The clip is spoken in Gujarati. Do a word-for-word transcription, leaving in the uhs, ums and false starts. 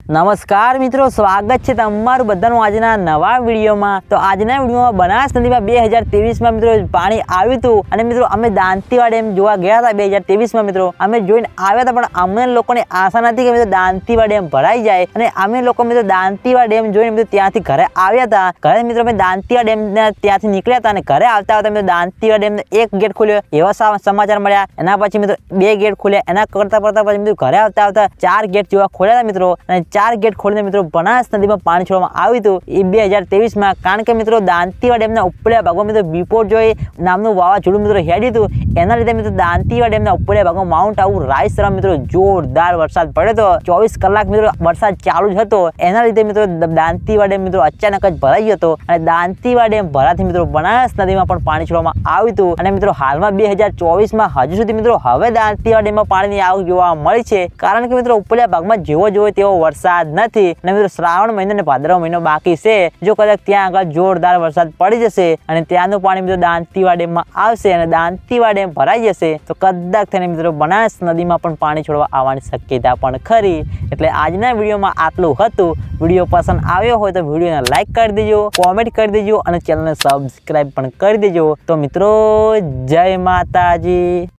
નમસ્કાર મિત્રો, સ્વાગત છે તમારું બધાનું આજના નવા વિડીયોમાં। તો આજના વિડીયોમાં બનાસ નદીમાં બે હજાર ત્રેવીસમાં મિત્રો પાણી આવ્યું હતું અને મિત્રો અમે દાંતીવાડા ડેમ જોવા ગયા હતા। બે હજાર ત્રેવીસમાં મિત્રો અમે જોઈને આવ્યા હતા, પણ અમને લોકોને આશા નથી કે મિત્રો દાંતીવાડા ડેમ ભરાઈ જાય અને અમે લોકો મિત્રો દાંતીવાડા ડેમ જોઈને મિત્રો ત્યાંથી ઘરે આવ્યા હતા। ઘરે મિત્રો અમે દાંતીવાડા ડેમ ત્યાંથી નીકળ્યા હતા અને ઘરે આવતા આવતા મિત્રો દાંતીવાડા ડેમ એક ગેટ ખોલ્યો એવા સમાચાર મળ્યા। એના પછી મિત્રો બે ગેટ ખોલ્યા, એના કરતા પડતા પછી મિત્રો ઘરે આવતા આવતા ચાર ગેટ જેવા ખોલ્યા હતા મિત્રો, અને ચાર ગેટ ખોલીને મિત્રો બનાસ નદીમાં પાણી છોડવામાં આવ્યું હતું એ બે હજાર ત્રેવીસમાં। કારણ કે મિત્રો દાંતીવાડા ડેમના ઉપરલા ભાગમાં મિત્રો બિપોરજોય નામનું વાવાઝોડું મિત્રો હેડ્યું હતું। એના લીધે મિત્રો દાંતીવાડા ડેમના ઉપરલા ભાગમાં માઉન્ટ આબુ રાઈસરમાં મિત્રો જોરદાર વરસાદ પડ્યો હતો। ચોવીસ કલાક મિત્રો વરસાદ ચાલુ જ હતો। એના લીધે મિત્રો દાંતીવાડા ડેમ મિત્રો અચાનક જ ભરાઈ ગયો હતો અને દાંતીવાડા ડેમ ભરાથી મિત્રો બનાસ નદીમાં પણ પાણી છોડવામાં આવ્યું હતું। અને મિત્રો હાલમાં બે હજાર ચોવીસમાં હજુ સુધી મિત્રો હવે દાંતીવાડા ડેમમાં પાણીની આવક જોવા મળી છે, કારણ કે મિત્રો ઉપરલા ભાગમાં જેવો જોવો તેવો વરસાદ નથી અને મિત્રો શ્રાવણ મહિનો અને ભાદરવા મહિનો બાકી છે। જો કદાચ ત્યાં આગળ જોરદાર વરસાદ પડી જશે અને ત્યાંનું પાણી મિત્રો દાંતીવાડા ડેમમાં આવશે અને દાંતીવાડા ડેમ ભરાઈ જશે તો કદાચ થઈને મિત્રો બનાસ નદીમાં પણ પાણી છોડવા આવવાની શક્યતા પણ ખરી। એટલે આજના વિડીયોમાં આટલું હતું। વિડીયો પસંદ આવ્યો હોય તો વિડીયોને લાઈક કરી દેજો, કોમેન્ટ કરી દેજો અને ચેનલને સબસ્ક્રાઈબ પણ કરી દેજો। તો મિત્રો જય માતાજી।